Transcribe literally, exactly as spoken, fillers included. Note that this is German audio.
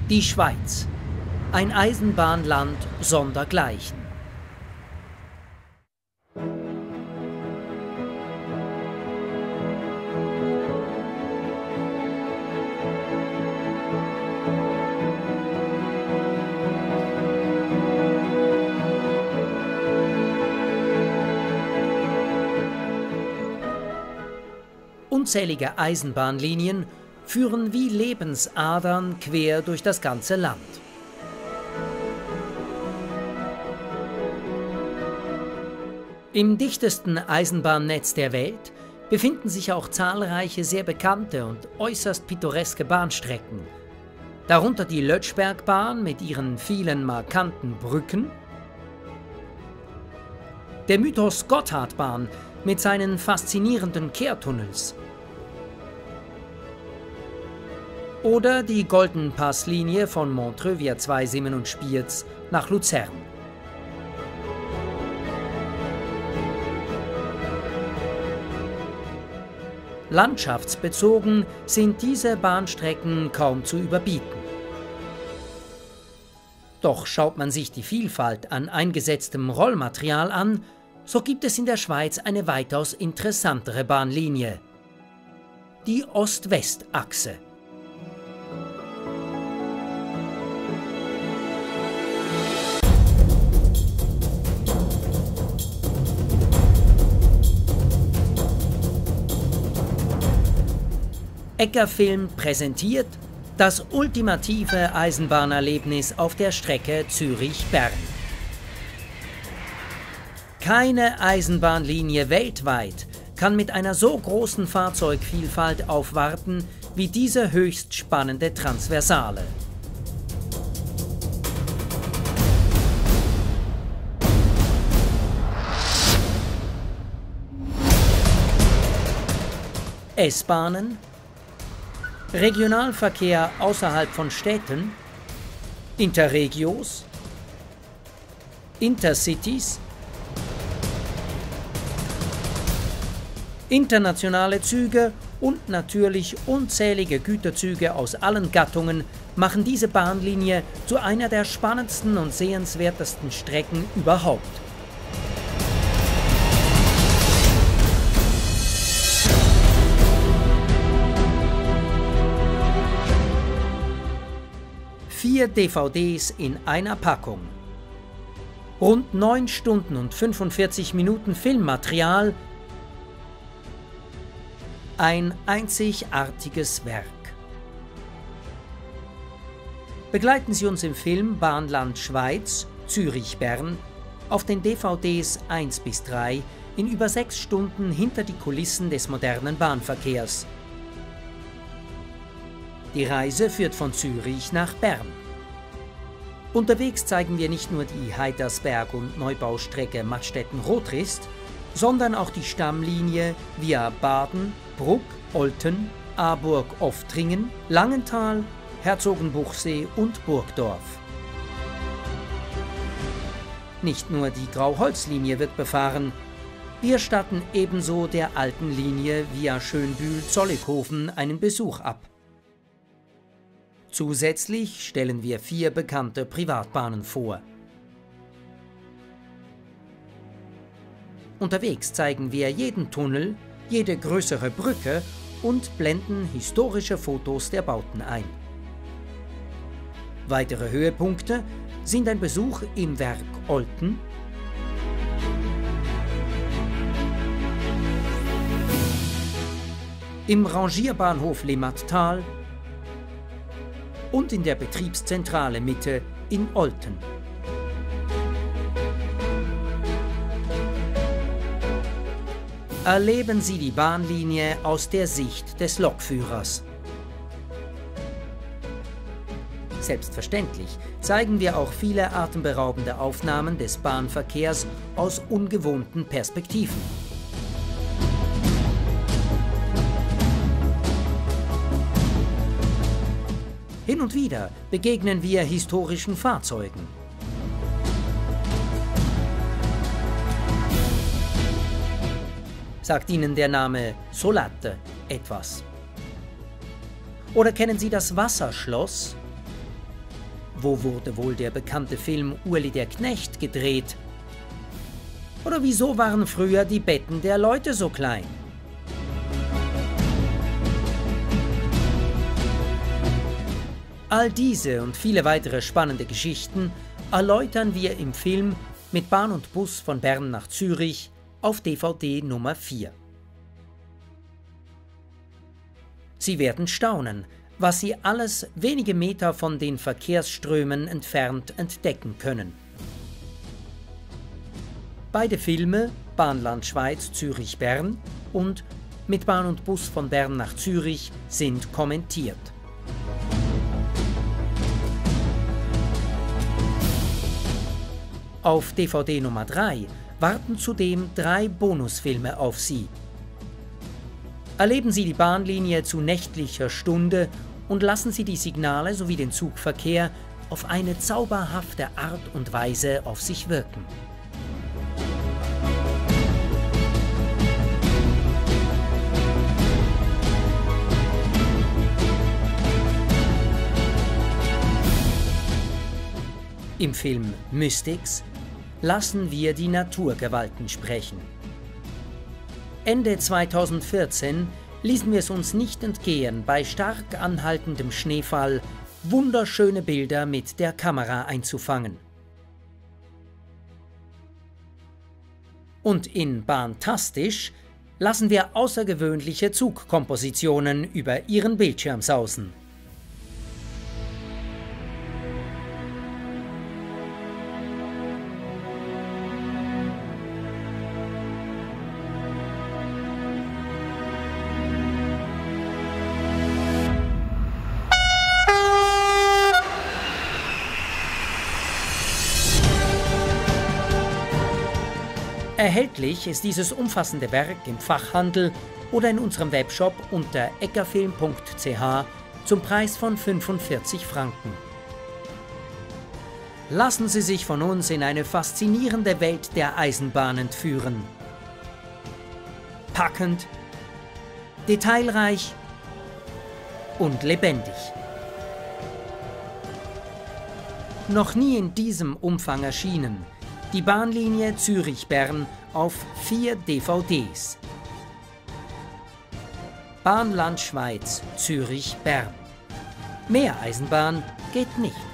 Die Schweiz, ein Eisenbahnland sondergleichen. Unzählige Eisenbahnlinien führen wie Lebensadern quer durch das ganze Land. Im dichtesten Eisenbahnnetz der Welt befinden sich auch zahlreiche sehr bekannte und äußerst pittoreske Bahnstrecken, darunter die Lötschbergbahn mit ihren vielen markanten Brücken, der Mythos Gotthardbahn mit seinen faszinierenden Kehrtunnels oder die Golden Pass-Linie von Montreux via Zweisimmen und Spiez nach Luzern. Landschaftsbezogen sind diese Bahnstrecken kaum zu überbieten. Doch schaut man sich die Vielfalt an eingesetztem Rollmaterial an, so gibt es in der Schweiz eine weitaus interessantere Bahnlinie: die Ost-West-Achse. Eckerfilm präsentiert das ultimative Eisenbahnerlebnis auf der Strecke Zürich-Bern. Keine Eisenbahnlinie weltweit kann mit einer so großen Fahrzeugvielfalt aufwarten wie diese höchst spannende Transversale. S-Bahnen, Regionalverkehr außerhalb von Städten, Interregios, Intercities, internationale Züge und natürlich unzählige Güterzüge aus allen Gattungen machen diese Bahnlinie zu einer der spannendsten und sehenswertesten Strecken überhaupt. Vier D V Ds in einer Packung. Rund neun Stunden und fünfundvierzig Minuten Filmmaterial. Ein einzigartiges Werk. Begleiten Sie uns im Film Bahnland Schweiz, Zürich-Bern, auf den D V Ds eins bis drei in über sechs Stunden hinter die Kulissen des modernen Bahnverkehrs. Die Reise führt von Zürich nach Bern. Unterwegs zeigen wir nicht nur die Heidersberg- und Neubaustrecke Mattstetten-Rotrist, sondern auch die Stammlinie via Baden, Bruck, Olten, Aarburg-Oftringen, Langenthal, Herzogenbuchsee und Burgdorf. Nicht nur die Grauholzlinie wird befahren, wir statten ebenso der alten Linie via Schönbühl-Zollikofen einen Besuch ab. Zusätzlich stellen wir vier bekannte Privatbahnen vor. Unterwegs zeigen wir jeden Tunnel, jede größere Brücke und blenden historische Fotos der Bauten ein. Weitere Höhepunkte sind ein Besuch im Werk Olten, im Rangierbahnhof Limmattal und in der Betriebszentrale Mitte in Olten. Erleben Sie die Bahnlinie aus der Sicht des Lokführers. Selbstverständlich zeigen wir auch viele atemberaubende Aufnahmen des Bahnverkehrs aus ungewohnten Perspektiven. Hin und wieder begegnen wir historischen Fahrzeugen. Sagt Ihnen der Name Solatte etwas? Oder kennen Sie das Wasserschloss? Wo wurde wohl der bekannte Film Urli der Knecht gedreht? Oder wieso waren früher die Betten der Leute so klein? All diese und viele weitere spannende Geschichten erläutern wir im Film Mit Bahn und Bus von Bern nach Zürich auf D V D Nummer vier. Sie werden staunen, was Sie alles wenige Meter von den Verkehrsströmen entfernt entdecken können. Beide Filme, Bahnland Schweiz Zürich-Bern und Mit Bahn und Bus von Bern nach Zürich, sind kommentiert. Auf D V D Nummer drei warten zudem drei Bonusfilme auf Sie. Erleben Sie die Bahnlinie zu nächtlicher Stunde und lassen Sie die Signale sowie den Zugverkehr auf eine zauberhafte Art und Weise auf sich wirken. Im Film Mystics lassen wir die Naturgewalten sprechen. Ende zweitausendvierzehn ließen wir es uns nicht entgehen, bei stark anhaltendem Schneefall wunderschöne Bilder mit der Kamera einzufangen. Und in Bahntastisch lassen wir außergewöhnliche Zugkompositionen über Ihren Bildschirm sausen. Erhältlich ist dieses umfassende Werk im Fachhandel oder in unserem Webshop unter eckerfilm punkt c h zum Preis von fünfundvierzig Franken. Lassen Sie sich von uns in eine faszinierende Welt der Eisenbahn entführen. Packend, detailreich und lebendig. Noch nie in diesem Umfang erschienen die Bahnlinie Zürich-Bern auf vier D V Ds. Bahnland Schweiz Zürich-Bern. Mehr Eisenbahn geht nicht.